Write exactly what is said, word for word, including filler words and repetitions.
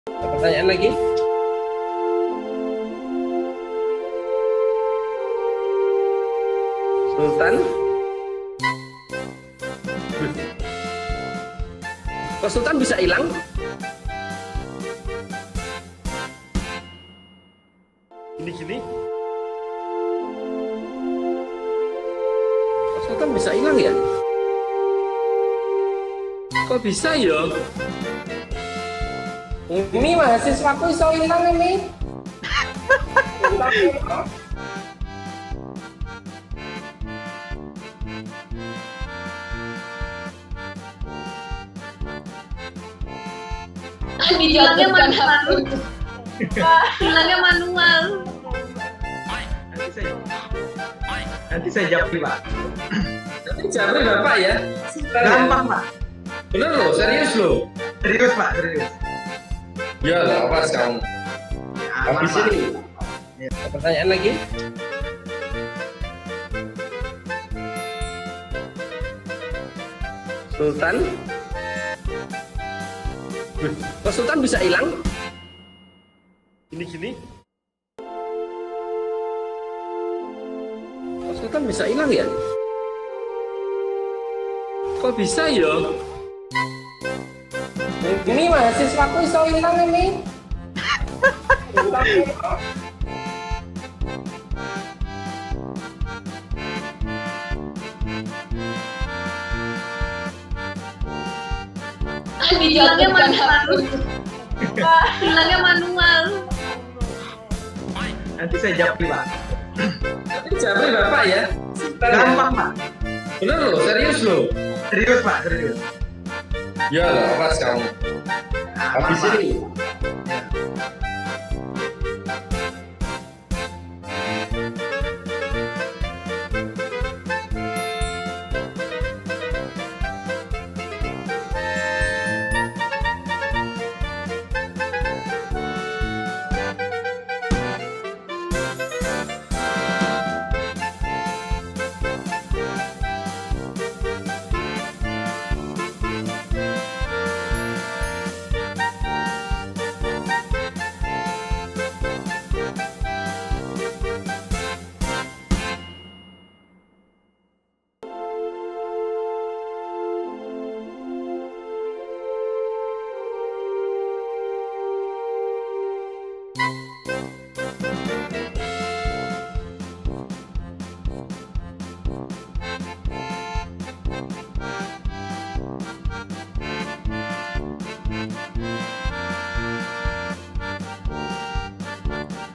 Ada pertanyaan lagi? Sultan? Kok Sultan bisa hilang? Gini-gini? Kok Sultan bisa hilang ya? Kok bisa ya? Ini mahasiswaku iso hilang ini. Hilangnya manual. Hilangnya manual. Nanti saya, nanti saya jawab nih, Pak. Nanti jawabnya Bapak ya. Gampang, Pak. Bener loh, serius loh. Serius, Pak, serius. Ya lah, awas kamu. Aman, Habis Pak. ini. Ya. Ada pertanyaan lagi? Sultan? Kok Sultan bisa hilang? Gini-gini? Kok Sultan bisa hilang ya? Kok bisa ya? Ini mahasiswaku iso hilang ini. Hilangnya manual. Hilangnya manual. Nanti saya jawab nih, Pak. Nanti jawabnya Bapak ya. Gampang, Pak. Bener loh, serius loh. Serius, Pak, serius. Ya lah, awas kamu. Aman, Habis Pak. ini.